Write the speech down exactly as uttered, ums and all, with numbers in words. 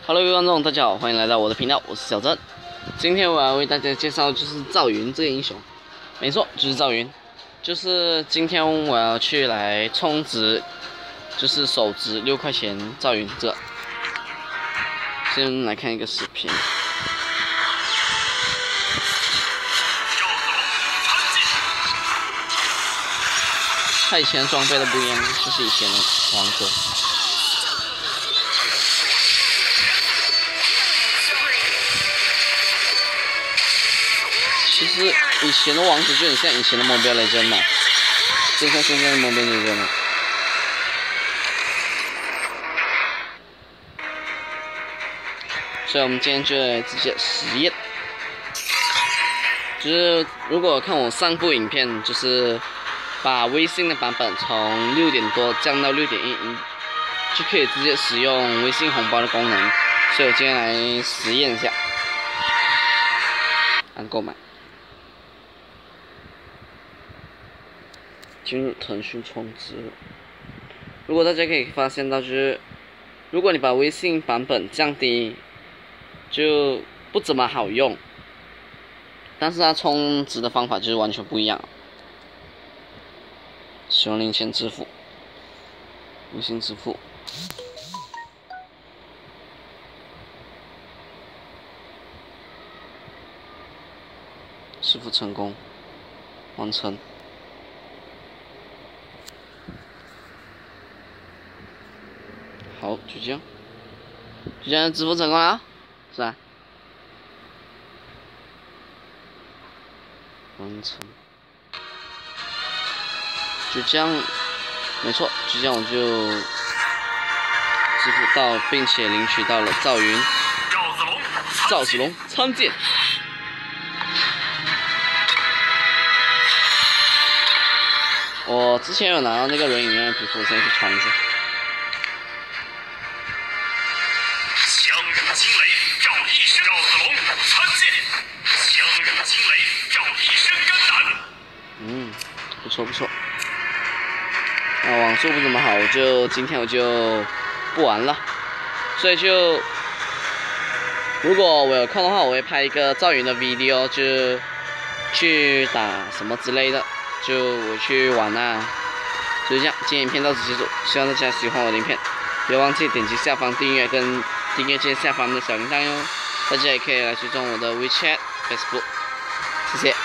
Hello， 各位观众，大家好，欢迎来到我的频道，我是小郑。今天我要为大家介绍就是赵云这个英雄，没错，就是赵云。就是今天我要去来充值，就是首值六块钱赵云这。先来看一个视频。他以前装备的不一样，就是以前的王者。 其实以前的王子就很像以前的Mobile Legends嘛，就像现在的Mobile Legends。所以我们今天就来直接实验，就是如果看我上部影片，就是把微信的版本从六点多降到六点一一，就可以直接使用微信红包的功能。所以我今天来实验一下，按购买。 进入腾讯充值。如果大家可以发现到，就是如果你把微信版本降低，就不怎么好用。但是它充值的方法就是完全不一样。使用零钱支付，微信支付。支付成功，完成。 好，就这样，就这样支付成功了，是吧？完成，就这样，没错，就这样我就支付到，并且领取到了赵云、赵子龙参见。我之前有拿到那个人影院的皮肤，我现在去穿一下。 惊雷，照一身；赵子龙参见。强如惊雷，照一身肝胆。 嗯，不错不错。啊，网速不怎么好，我就今天我就不玩了。所以就，如果我有空的话，我会拍一个赵云的 video， 就去打什么之类的，就我去玩啊。就这样，今天影片到此结束，希望大家喜欢我的影片，别忘记点击下方订阅跟。 订阅键下方的小铃铛哟，大家也可以来追踪我的 WeChat、Facebook， 谢谢。